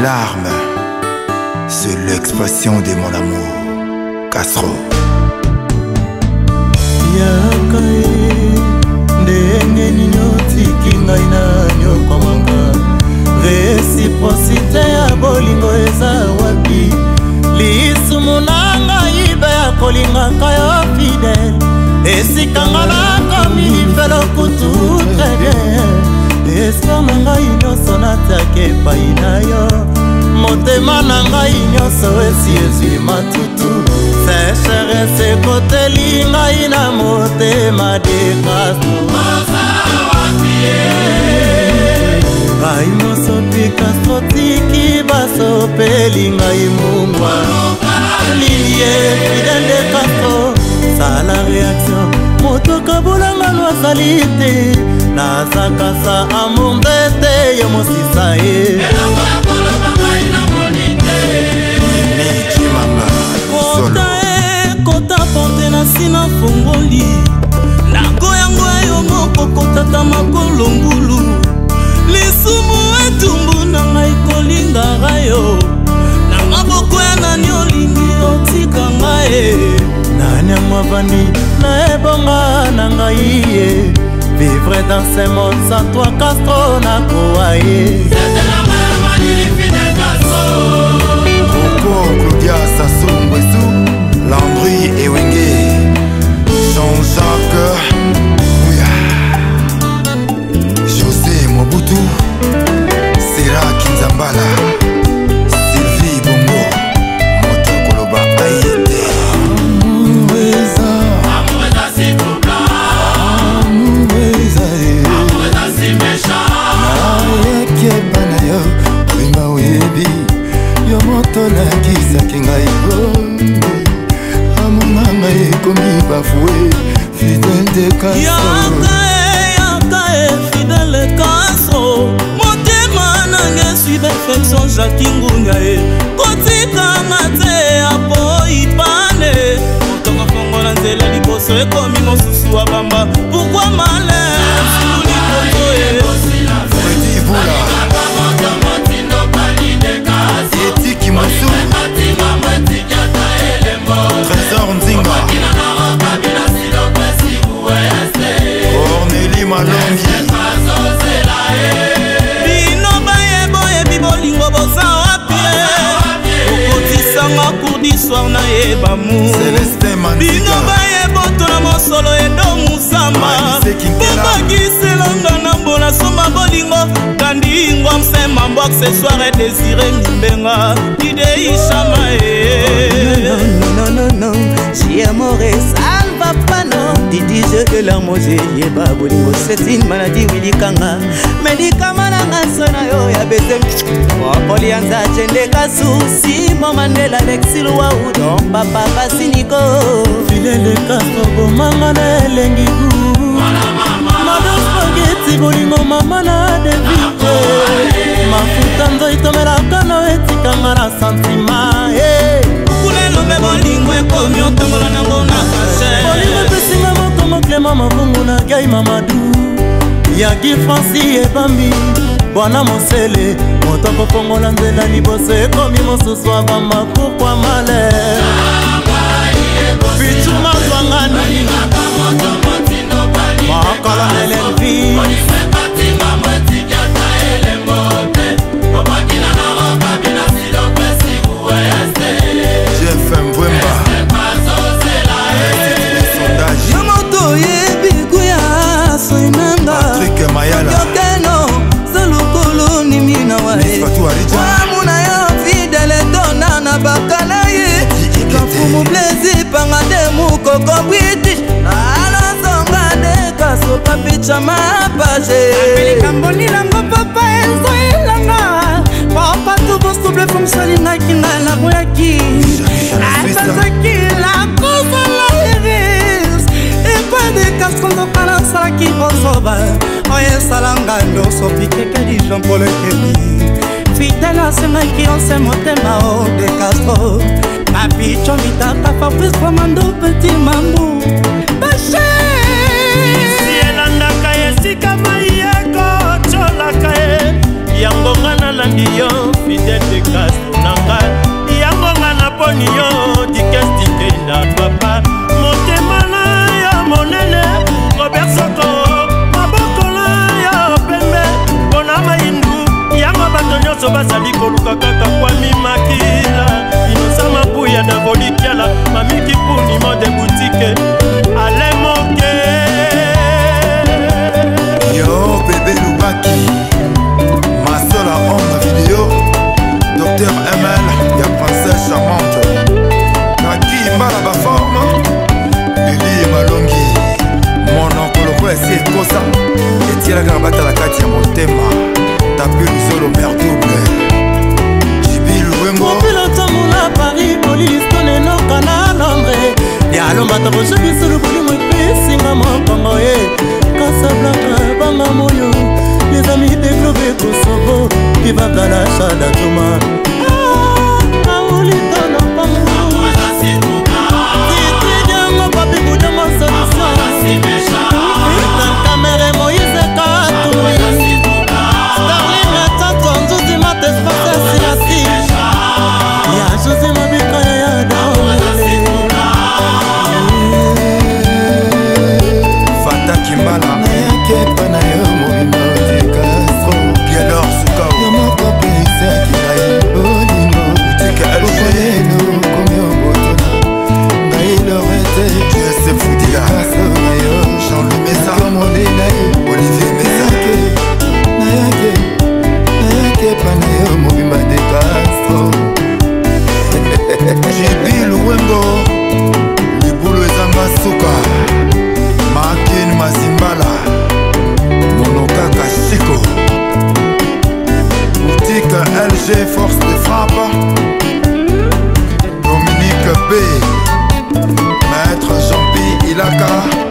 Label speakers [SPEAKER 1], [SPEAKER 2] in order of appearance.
[SPEAKER 1] larmes, c'est l'expression de mon amour. Castro.
[SPEAKER 2] Yakae ndenge nino tiki ngai na nyokomanga. Réciprocité ya bolingo eza wapi? Lisumu na ngai be ya kolingaka yo fidèle. Esikanga nakomi felo kutu très bien. Espoir na ngai nyonso natake epai na yo. Motema na ngai nyonso esi ezwi matutu. Sécheresse ekoteli ngai na motema de Castro. Ngai nyonso mpe Castro tiki basopeli ngai mungwa. Lilie fidèle de Castro sala réaction moto kabolangano azali te. Nazakasa amour ndete yo mosisa ye. Kota porte na sina fongoli. Nago yango yo moko kotata makolo ngulu. Lisumu etumbu na ngai kolingaka yo. Na maboko ya nani olingi otika ngai. Nani amwabandi na ebonga na ngai ye. Vivre dans ce monde sans toi Castro na koaye.
[SPEAKER 3] C'était la maman du fidèle Castro.
[SPEAKER 1] Coco, Claudia, Sassou, Mbessou, Landry et Wenge, Jean-Jacques, Ouya, José Mobutu, Sera Kinzambala, Sylvie Bongo, Moto Koloba Aïté.
[SPEAKER 3] Amoureza si troublant, amoureza si méchant.
[SPEAKER 2] Ayekebana yo, olinga oyebi. Yo moto nakisaki ngai bombi. Amona ngai ekomi bafoué. Fidèle de Castro. Yakae fidèle Castro. Motema nange suis perfection Jacques Ngunya e. Kotikanga te apo ipane. Motongo fongo na nzela liboso ekomi mosusu wa bamba. Pourquoi malheur sous liboso e.
[SPEAKER 1] Freddy Boula, Etiki Mansou, Trésor Nzinga, Cornélie Malongi.
[SPEAKER 2] Bino baye boye bibolingo bosa wapie. Okotisanga cours d'histoire na yeba mu.
[SPEAKER 1] Célestin Mandiga.
[SPEAKER 2] Bino baye boto na mosolo edo musamba. Bobakiselanga na mbona soma bolingo. Kandi ngwa msema mbo accessoire et désiré mbenga. Ide ishama
[SPEAKER 4] Non, si amoré, ça ne va pas non. Didi jeu de l'armosé, yeba bolingo, c'est une maladie wilikanga. Médicament na sona yo ya bezem. Polianza jendeka souci, Mandela Alexis Louaou, don papa Basiniko.
[SPEAKER 2] Fidèle de Castro bomanga na elengi gu. Madame spaghetti bolingo mama na devite. Mafuta nzo itomelaka no etikanga na santima. Kulelo me bolingo ekomi otombola nango na kashe. Bolingo pesinga mokomo Clément Mavungu na Gai Mamadou. Yaki Franci ebambi Bwana Mosele. Moto kofongola nzela liboso ekomi mosusu abamba. Pourquoi malheur Pichu mazwangani Makala Elvis
[SPEAKER 1] GFM Vwemba.
[SPEAKER 4] Yamoto yebi kuya soinanga.
[SPEAKER 1] Patrick Mayala.
[SPEAKER 4] Yokeno salukulu ni mina wae. Wamuna yo fidèle dona na bakala ye. Kafumu plaisir panga demu koko british. Ala songa de kaso papicha mapage.
[SPEAKER 5] Kamboni lango papa enzo ilanga. Papa tu bosto ble fom salinga kinga la boyaki. Atazaki la cosa la iris. E pa de Castro ndo kana sala ki bosoba. Oye salanga ndo so pike kedi Jean Paul Kedi. Fidèle a senga ki on se motema o de Castro. Ma picho mitaka Fabrice Flamando petit mambo. Bache. Si elandaka esika mayeko cholaka e. Yango ngana landi yo fidèle de
[SPEAKER 1] LG Force de Frappe, Dominique B, Maître Jean-Pi Ilaka,